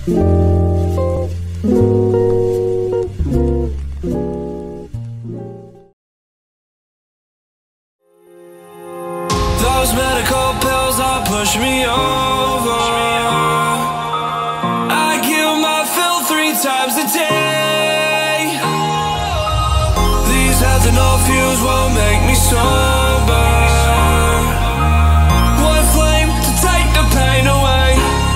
Those medical pills are push me over. I kill my fill 3 times a day. These ethanol fuels won't make me sober. One flame to take the pain away.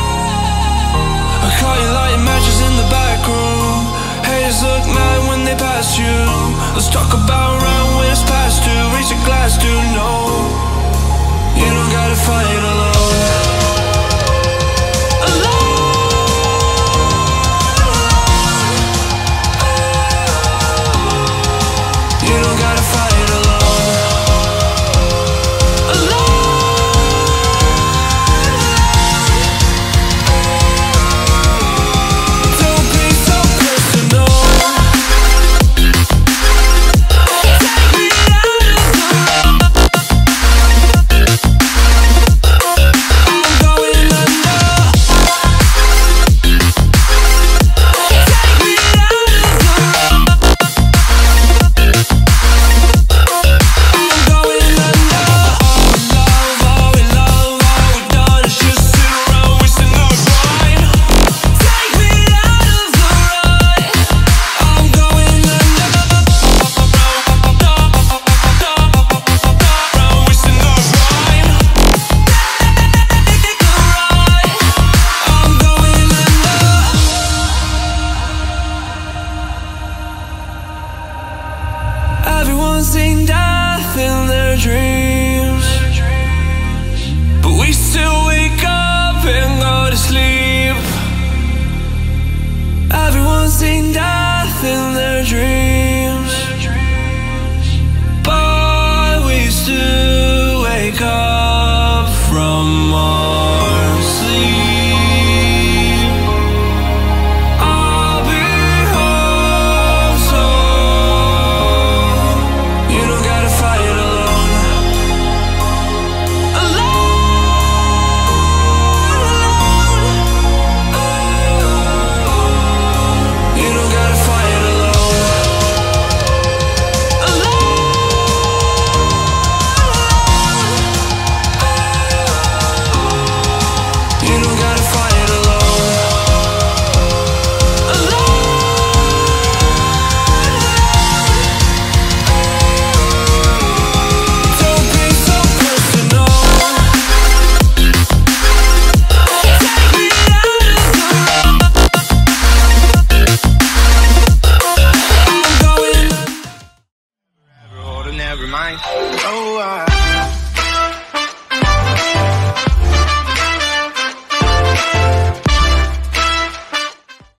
I caught you lighting matches in the back room. Haters look mad when they pass you. Let's talk about round when it's past due. Reach a glass, dude, no. You don't gotta fight alone. You don't gotta fight alone. Don't be so personal. Take me out of the road. I'm going under. Take me out of the road. I'm going under. All we love, all we done is just sit around wasting our time. Take me out of the road. I'm going under. Around wasting our time. I'm going under. Everyone's seen death in their dreams, but we still wake up and go to sleep. Everyone's seen death in their dreams, but we still wake up from our sleep. I'll be home soon. You don't gotta fight alone. You don't gotta fight alone. You don't gotta fight alone. Don't be so personal. Take me out of the road. I'm going. Never mind. Oh,